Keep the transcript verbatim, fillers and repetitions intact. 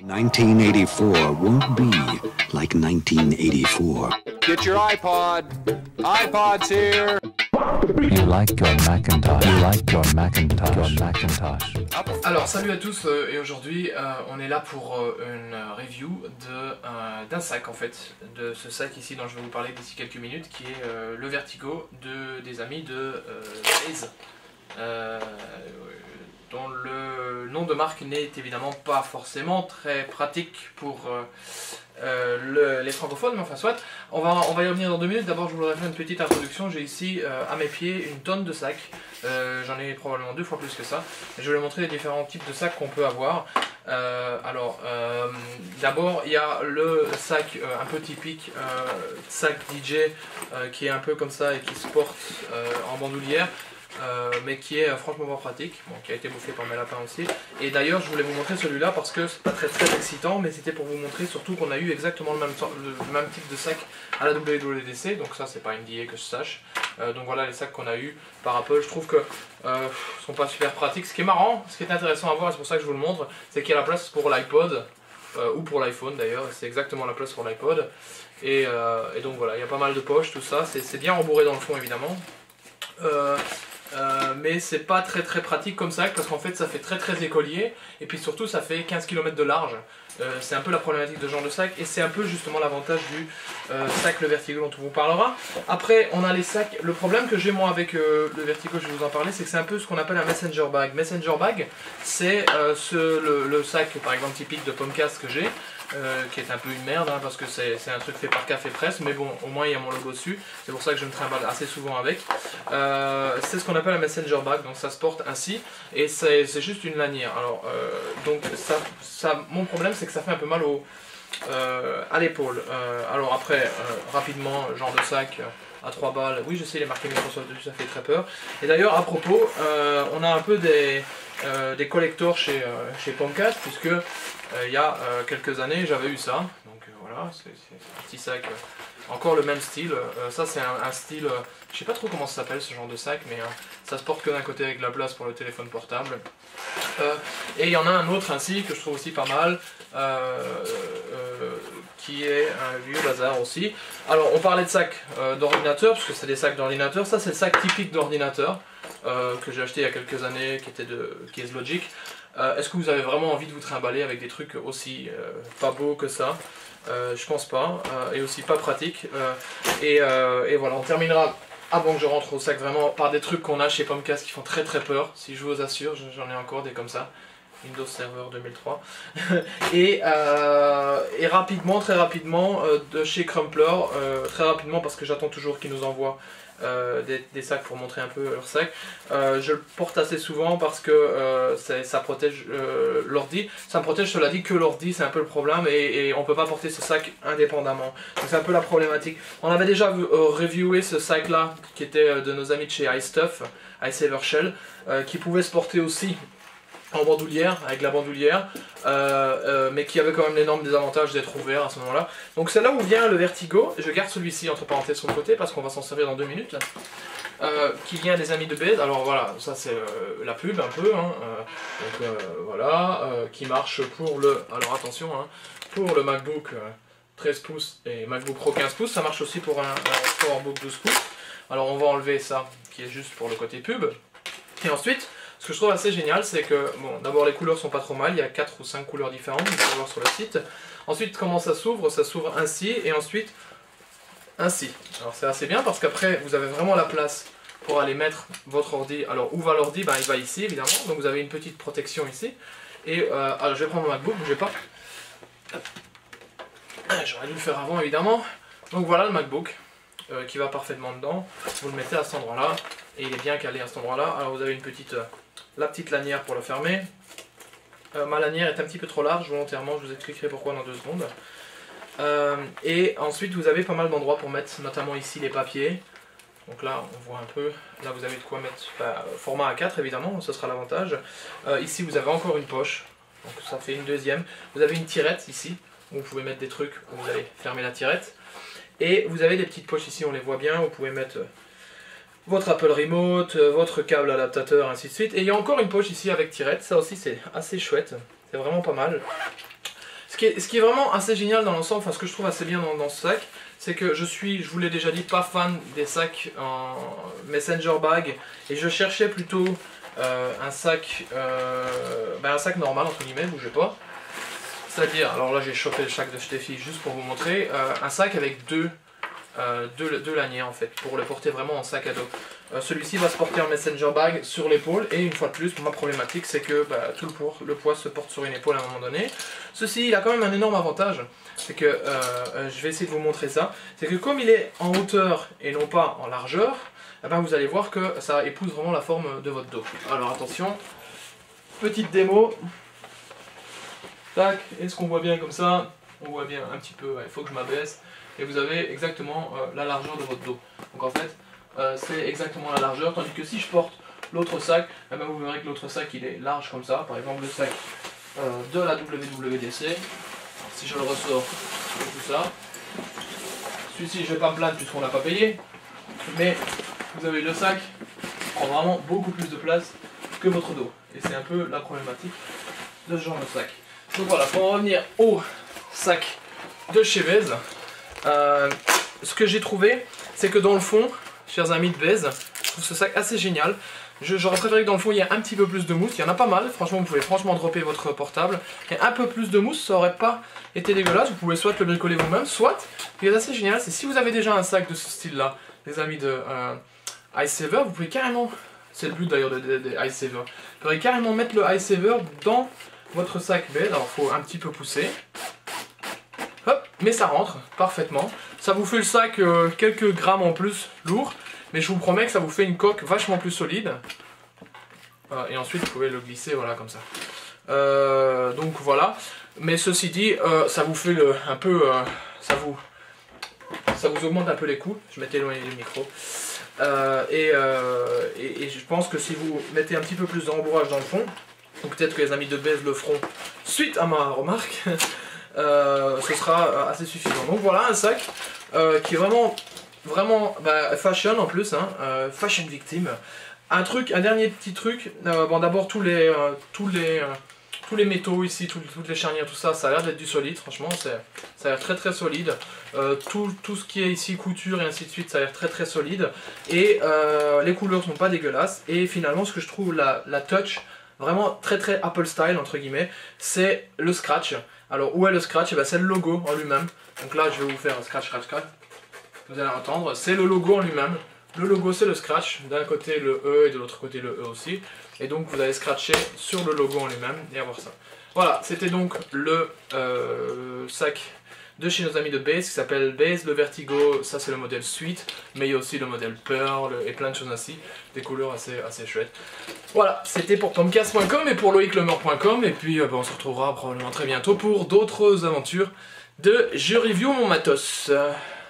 nineteen eighty-four won't be like nineteen eighty-four. Get your iPod. iPod's here. You like your Macintosh. You like your Macintosh. Your Macintosh. Alors salut à tous euh, et aujourd'hui euh, on est là pour euh, une review de, euh, d'un sac en fait, de ce sac ici dont je vais vous parler d'ici quelques minutes qui est euh, le Vertigo de, des amis de euh, Base, euh, dont le nom de marque n'est évidemment pas forcément très pratique pour euh, euh, le, les francophones, mais enfin soit, on va, on va y revenir dans deux minutes. D'abord je voudrais faire une petite introduction. J'ai ici euh, à mes pieds une tonne de sacs, euh, j'en ai probablement deux fois plus que ça. Je vais vous montrer les différents types de sacs qu'on peut avoir. Euh, alors euh, d'abord il y a le sac euh, un peu typique, euh, sac D J euh, qui est un peu comme ça et qui se porte euh, en bandoulière. Euh, mais qui est euh, franchement pas pratique, bon, qui a été bouffé par mes lapins aussi. Et d'ailleurs je voulais vous montrer celui-là parce que c'est pas très très excitant, mais c'était pour vous montrer surtout qu'on a eu exactement le même, le même type de sac à la W W D C, donc ça c'est pas N D A que je sache. Euh, donc voilà les sacs qu'on a eu par Apple. Je trouve que euh, sont pas super pratiques. Ce qui est marrant, ce qui est intéressant à voir, et c'est pour ça que je vous le montre, c'est qu'il y a la place pour l'iPod euh, ou pour l'iPhone d'ailleurs. C'est exactement la place pour l'iPod. Et, euh, et donc voilà, il y a pas mal de poches, tout ça. C'est bien rembourré dans le fond évidemment. Euh, Euh, mais c'est pas très très pratique comme sac parce qu'en fait ça fait très très écolier et puis surtout ça fait quinze kilomètres de large. Euh, c'est un peu la problématique de ce genre de sac et c'est un peu justement l'avantage du euh, sac le Vertigo dont on vous parlera. Après on a les sacs, le problème que j'ai moi avec euh, le Vertigo, je vais vous en parler, c'est que c'est un peu ce qu'on appelle un messenger bag. Messenger bag c'est euh, le, le sac par exemple typique de Pomcast que j'ai. Euh, qui est un peu une merde hein, parce que c'est un truc fait par Café Presse, mais bon au moins il y a mon logo dessus, c'est pour ça que je me trimballe assez souvent avec. Euh, c'est ce qu'on appelle un messenger bag, donc ça se porte ainsi et c'est juste une lanière. Alors euh, donc ça, ça, mon problème c'est que ça fait un peu mal au, euh, à l'épaule. Euh, alors après euh, rapidement genre de sac euh, à trois balles, oui je sais il est marqué Microsoft dessus, ça fait très peur. Et d'ailleurs à propos, euh, on a un peu des, euh, des collectors chez, euh, chez Pomcast puisque Euh, il y a euh, quelques années j'avais eu ça, donc euh, voilà, c'est un petit sac, euh, encore le même style, euh, ça c'est un, un style, euh, je sais pas trop comment ça s'appelle ce genre de sac, mais euh, ça se porte que d'un côté avec de la place pour le téléphone portable. Euh, et il y en a un autre ainsi que je trouve aussi pas mal, euh, euh, qui est un vieux bazar aussi. Alors on parlait de sacs euh, d'ordinateur, parce que c'est des sacs d'ordinateur, ça c'est le sac typique d'ordinateur, euh, que j'ai acheté il y a quelques années, qui était de Case Logic. Euh, Est-ce que vous avez vraiment envie de vous trimballer avec des trucs aussi euh, pas beaux que ça? euh, Je pense pas, euh, et aussi pas pratiques. Euh, et, euh, et voilà, on terminera, avant que je rentre au sac, vraiment par des trucs qu'on a chez Pomcast qui font très très peur, si je vous assure, j'en ai encore des comme ça. Windows Server deux mille trois. et, euh, et rapidement, très rapidement, euh, de chez Crumpler, euh, très rapidement parce que j'attends toujours qu'ils nous envoient euh, des, des sacs pour montrer un peu leur sac. Euh, je le porte assez souvent parce que euh, ça protège euh, l'ordi. Ça me protège, cela dit, que l'ordi, c'est un peu le problème et, et on peut pas porter ce sac indépendamment. Donc c'est un peu la problématique. On avait déjà euh, reviewé ce sac là, qui était euh, de nos amis de chez iStuff, iSaver Shell, euh, qui pouvait se porter aussi en bandoulière, avec la bandoulière, euh, euh, mais qui avait quand même l'énorme désavantage d'être ouvert à ce moment-là. Donc c'est là où vient le Vertigo. Je garde celui-ci entre parenthèses sur le côté parce qu'on va s'en servir dans deux minutes. Euh, qui vient des amis de Base. Alors voilà, ça c'est euh, la pub un peu, hein. euh, donc euh, voilà, euh, qui marche pour le, alors attention, hein, pour le MacBook euh, treize pouces et MacBook Pro quinze pouces, ça marche aussi pour un, un PowerBook douze pouces. Alors on va enlever ça, qui est juste pour le côté pub, et ensuite, ce que je trouve assez génial, c'est que, bon, d'abord les couleurs sont pas trop mal, il y a quatre ou cinq couleurs différentes, vous pouvez voir sur le site. Ensuite, comment ça s'ouvre? Ça s'ouvre ainsi, et ensuite, ainsi. Alors c'est assez bien parce qu'après, vous avez vraiment la place pour aller mettre votre ordi. Alors où va l'ordi? Ben, il va ici, évidemment, donc vous avez une petite protection ici. Et, euh, alors je vais prendre mon MacBook, bougez pas. J'aurais dû le faire avant, évidemment. Donc voilà le MacBook, euh, qui va parfaitement dedans. Vous le mettez à cet endroit-là, et il est bien calé à cet endroit-là. Alors vous avez une petite... Euh, la petite lanière pour le fermer. Euh, ma lanière est un petit peu trop large volontairement, je vous expliquerai pourquoi dans deux secondes. Euh, et ensuite vous avez pas mal d'endroits pour mettre notamment ici les papiers. Donc là on voit un peu, là vous avez de quoi mettre, bah, format A quatre évidemment, ce sera l'avantage. Euh, ici vous avez encore une poche, donc ça fait une deuxième. Vous avez une tirette ici, où vous pouvez mettre des trucs, où vous allez fermer la tirette. Et vous avez des petites poches ici, on les voit bien, vous pouvez mettre... votre Apple Remote, votre câble adaptateur, ainsi de suite. Et il y a encore une poche ici avec tirette, ça aussi c'est assez chouette, c'est vraiment pas mal. qui est, ce qui est vraiment assez génial dans l'ensemble, enfin ce que je trouve assez bien dans, dans ce sac, c'est que je suis, je vous l'ai déjà dit, pas fan des sacs en messenger bag, et je cherchais plutôt euh, un sac, euh, ben un sac normal entre guillemets, bougez pas. C'est-à-dire, alors là j'ai chopé le sac de Steffi juste pour vous montrer, euh, un sac avec deux, euh, deux, deux lanières en fait, pour le porter vraiment en sac à dos. Euh, Celui-ci va se porter en messenger bag sur l'épaule, et une fois de plus, ma problématique c'est que bah, tout le poids, le poids se porte sur une épaule à un moment donné. Ceci, il a quand même un énorme avantage, c'est que, euh, je vais essayer de vous montrer ça, c'est que comme il est en hauteur et non pas en largeur, eh ben, vous allez voir que ça épouse vraiment la forme de votre dos. Alors attention, petite démo. Tac, est-ce qu'on voit bien comme ça? On voit bien un petit peu, il ouais, faut que je m'abaisse. Et vous avez exactement euh, la largeur de votre dos. Donc en fait, euh, c'est exactement la largeur. Tandis que si je porte l'autre sac, eh ben, vous verrez que l'autre sac il est large comme ça. Par exemple le sac euh, de la W W D C. Alors, si je le ressors, c'est tout ça. Celui-ci je ne vais pas me plaindre puisqu'on l'a pas payé. Mais vous avez le sac qui prend vraiment beaucoup plus de place que votre dos. Et c'est un peu la problématique de ce genre de sac. Donc voilà, pour en revenir au sac de chez Base, euh, ce que j'ai trouvé, c'est que dans le fond, chers amis de Base, je trouve ce sac assez génial. J'aurais préféré que dans le fond il y ait un petit peu plus de mousse, il y en a pas mal, franchement vous pouvez franchement dropper votre portable. Et un peu plus de mousse, ça aurait pas été dégueulasse, vous pouvez soit le bricoler vous-même, soit, ce qui est assez génial, c'est si vous avez déjà un sac de ce style là, les amis de euh, Ice Saver, vous pouvez carrément, c'est le but d'ailleurs de, de, de Ice Saver, vous pouvez carrément mettre le Ice Saver dans votre sac Base. Alors il faut un petit peu pousser, hop, mais ça rentre parfaitement, ça vous fait le sac euh, quelques grammes en plus lourd, mais je vous promets que ça vous fait une coque vachement plus solide. Voilà, et ensuite vous pouvez le glisser voilà comme ça. Euh, donc voilà, mais ceci dit, euh, ça vous fait le, un peu, euh, ça vous ça vous augmente un peu les coûts. Je m'étais éloigné du micro. Euh, et, euh, et, et je pense que si vous mettez un petit peu plus de rembourrage dans le fond, ou peut-être que les amis de Base le feront suite à ma remarque, euh, ce sera assez suffisant. Donc voilà un sac euh, qui est vraiment, vraiment bah, fashion en plus, hein, euh, fashion victime. Un truc, un dernier petit truc, euh, bon d'abord tous les, euh, tous les, euh, tous les métaux ici, tout, toutes les charnières, tout ça, ça a l'air d'être du solide, franchement, ça a l'air très très solide. Euh, tout, tout ce qui est ici couture et ainsi de suite, ça a l'air très très solide. Et euh, les couleurs sont pas dégueulasses. Et finalement, ce que je trouve la, la touch vraiment très très Apple style entre guillemets, c'est le scratch. Alors où est le scratch? Eh ben, c'est le logo en lui-même. Donc là, je vais vous faire un scratch, scratch, scratch. Vous allez entendre, c'est le logo en lui-même. Le logo c'est le scratch, d'un côté le E et de l'autre côté le E aussi. Et donc vous allez scratcher sur le logo en lui-même et avoir ça. Voilà, c'était donc le euh, sac de chez nos amis de Base qui s'appelle Base le Vertigo. Ça c'est le modèle Suite, mais il y a aussi le modèle Pearl et plein de choses ainsi. Des couleurs assez, assez chouettes. Voilà, c'était pour pomcast point com et pour loïc lemeur point com. Et puis euh, bah, on se retrouvera probablement très bientôt pour d'autres aventures de Je Review Mon Matos.